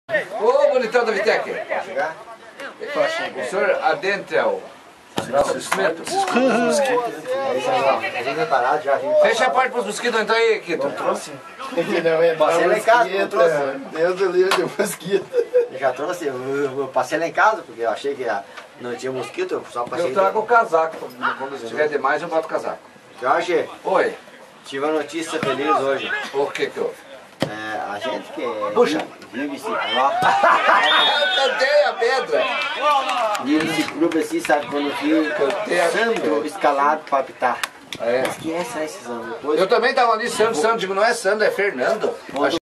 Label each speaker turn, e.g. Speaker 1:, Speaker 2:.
Speaker 1: Ô, bonitão da Vitec.
Speaker 2: Pode chegar?
Speaker 1: O senhor adentra o cimento.
Speaker 2: A gente vai parar já.
Speaker 1: Fecha a porta para os mosquitos não entrar aí, Kito.
Speaker 2: Trouxe? Passei lá em casa, não trouxe.
Speaker 3: Deus do livro de mosquito.
Speaker 2: Já trouxe, eu passei lá em casa porque eu achei que não tinha mosquito, eu só passei.
Speaker 1: Eu trago o casaco. Quando tiver demais, eu boto o casaco.
Speaker 2: Jorge,
Speaker 1: Oi.
Speaker 2: tive uma notícia feliz hoje.
Speaker 1: O que houve?
Speaker 2: A gente que
Speaker 1: Puxa.
Speaker 2: vive esse
Speaker 1: Eu cantei a pedra.
Speaker 2: vive esse clube assim, sabe, quando viu
Speaker 1: Cantei a
Speaker 2: Sandro escalado para apitar.
Speaker 1: É.
Speaker 2: Mas que é esse Sandro? Depois
Speaker 1: Eu também tava ali, Sandro, digo, não é Sandro, é Fernando.